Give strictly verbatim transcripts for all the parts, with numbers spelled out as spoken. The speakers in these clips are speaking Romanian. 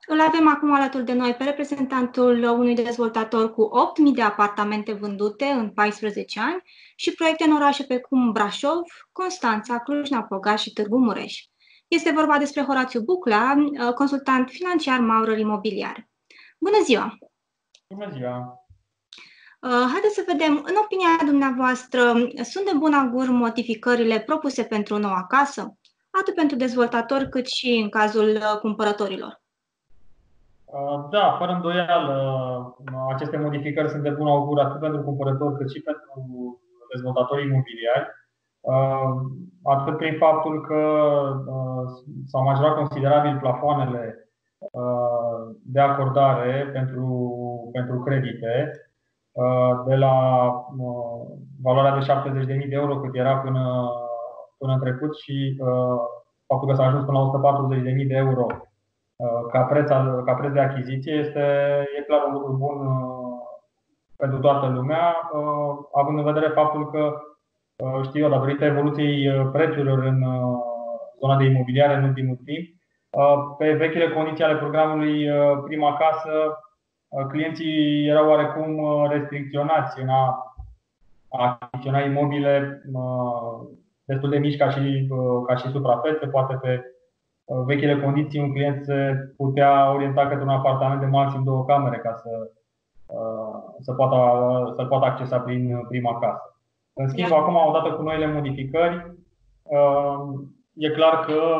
Îl avem acum alături de noi pe reprezentantul unui dezvoltator cu opt mii de apartamente vândute în paisprezece ani și proiecte în orașe precum Brașov, Constanța, Cluj-Napoca și Târgu Mureș. Este vorba despre Horațiu Buclea, consultant financiar Maurer Imobiliar. Bună ziua! Bună ziua! Haideți să vedem, în opinia dumneavoastră, sunt de bun augur modificările propuse pentru noua casă, atât pentru dezvoltatori cât și în cazul cumpărătorilor? Da, fără îndoială, aceste modificări sunt de bun augur atât pentru cumpărători cât și pentru dezvoltatorii imobiliari, atât prin faptul că s-au majorat considerabil plafoanele de acordare pentru, pentru credite, de la valoarea de șaptezeci de mii de euro cât era până, până în trecut și faptul că s-a ajuns până la o sută patruzeci de mii de euro ca preț, ca preț de achiziție este e clar un lucru bun pentru toată lumea, având în vedere faptul că, știu eu, datorită evoluției prețurilor în zona de imobiliare în ultimul timp, pe vechile condiții ale programului Prima Casă, clienții erau oarecum restricționați în a achiziționa imobile destul de mici ca și, ca și suprafețe. Poate pe vechile condiții un client se putea orienta către un apartament de maxim două camere ca să, să poată, să poată accesa prin Prima Casă. În schimb, acum, odată cu noile modificări, e clar că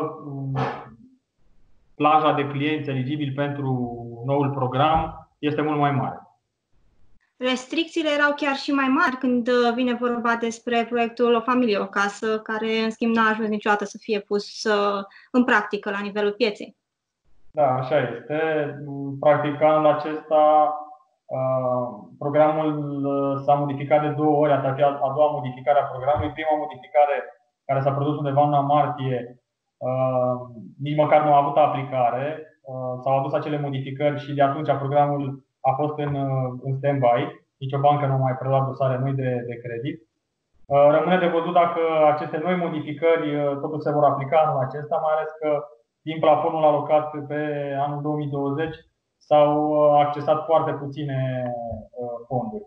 plaja de clienți eligibili pentru noul program este mult mai mare. Restricțiile erau chiar și mai mari când vine vorba despre proiectul O Familie, o Casă, care în schimb n-a ajuns niciodată să fie pus în practică la nivelul pieței. Da, așa este. Practic, anul acesta programul s-a modificat de două ori, a doua modificare a programului. Prima modificare, care s-a produs undeva în martie, nici măcar nu a avut aplicare. S-au adus acele modificări și de atunci programul a fost în, în stand-by. Nici o bancă nu a mai preluat dosare noi de, de credit. Rămâne de văzut dacă aceste noi modificări totuși se vor aplica anul acesta, mai ales că din plafonul alocat pe anul două mii douăzeci s-au accesat foarte puține fonduri.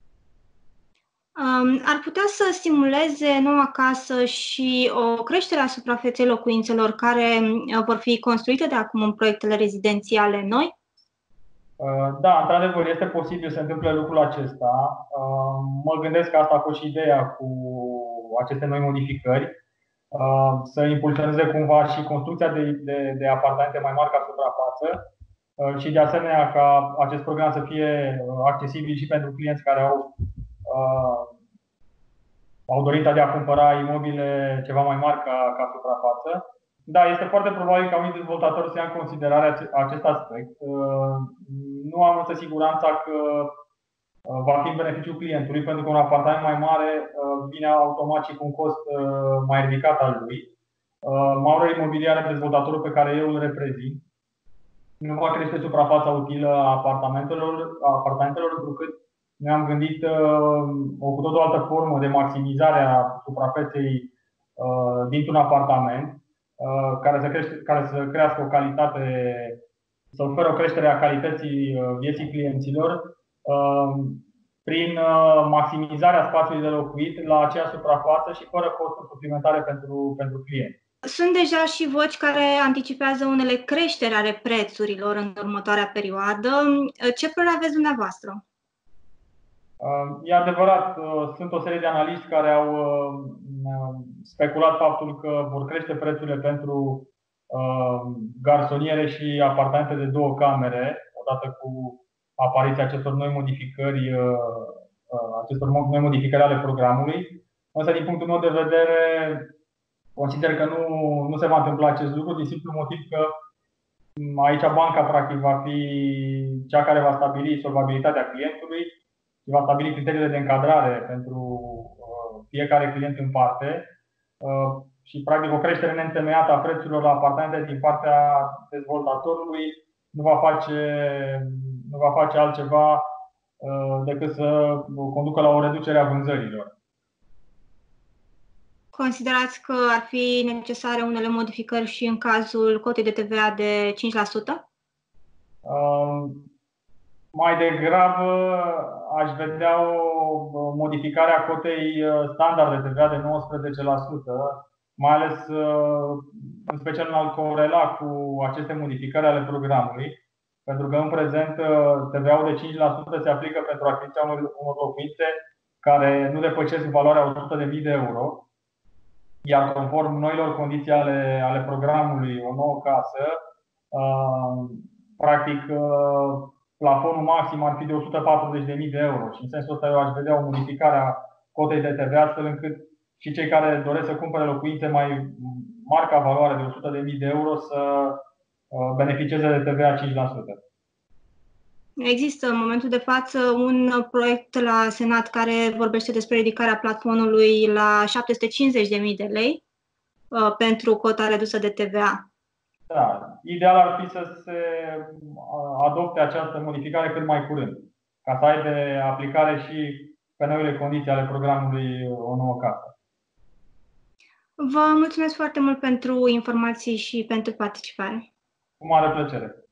Ar putea să stimuleze noua casă și o creștere a suprafeței locuințelor care vor fi construite de acum în proiectele rezidențiale noi? Da, într-adevăr, este posibil să se întâmple lucrul acesta. Mă gândesc că asta a fost și ideea cu aceste noi modificări, să impulsioneze cumva și construcția de, de, de apartamente mai mari ca suprafață și de asemenea ca acest program să fie accesibil și pentru clienți care au, au dorința de a cumpăra imobile ceva mai mari ca, ca suprafață. Da, este foarte probabil ca unii dezvoltatori să ia în considerare acest aspect. Nu am însă siguranța că va fi în beneficiul clientului, pentru că un apartament mai mare vine automat și cu un cost mai ridicat al lui. Maurer Imobiliar, dezvoltatorul pe care eu îl reprezint, nu va crește suprafața utilă a apartamentelor, a apartamentelor întrucât ne-am gândit o cu totul altă formă de maximizare a suprafeței dintr-un apartament, care să, crește, care să crească o calitate, să oferă o creștere a calității vieții clienților prin maximizarea spațiului de locuit la aceeași suprafață și fără costuri suplimentare pentru, pentru clienți. Sunt deja și voci care anticipează unele creșteri ale prețurilor în următoarea perioadă. Ce părere aveți dumneavoastră? E adevărat, sunt o serie de analiști care au speculat faptul că vor crește prețurile pentru garsoniere și apartamente de două camere, odată cu apariția acestor noi modificări, acestor noi modificări ale programului. Însă, din punctul meu de vedere, consider că nu, nu se va întâmpla acest lucru, din simplu motiv că aici banca practic va fi cea care va stabili solvabilitatea clientului și va stabili criteriile de încadrare pentru fiecare client în parte și practic o creștere neîntemeiată a prețurilor la apartamente din partea dezvoltatorului nu va face, nu va face altceva decât să conducă la o reducere a vânzărilor. Considerați că ar fi necesare unele modificări și în cazul cotei de T V A de cinci la sută? Mai degrabă aș vedea o modificare a cotei standard de T V A de nouăsprezece la sută, mai ales în special în a corela cu aceste modificări ale programului, pentru că în prezent T V A-ul de cinci la sută se aplică pentru achiziția unor locuințe care nu depășesc valoarea o sută de mii de euro, iar conform noilor condiții ale, ale programului O Nouă Casă, practic plafonul maxim ar fi de o sută patruzeci de mii de euro și în sensul ăsta eu aș vedea o modificare a cotei de T V A astfel încât și cei care doresc să cumpere locuințe mai mari ca valoare de o sută de mii de euro să beneficieze de T V A cinci la sută. Există în momentul de față un proiect la Senat care vorbește despre ridicarea plafonului la șapte sute cincizeci de mii de lei uh, pentru cota redusă de T V A. Da, ideal ar fi să se adopte această modificare cât mai curând, ca să aibă aplicare și pe noile condiții ale programului O Nouă Casă. Vă mulțumesc foarte mult pentru informații și pentru participare. Cu mare plăcere.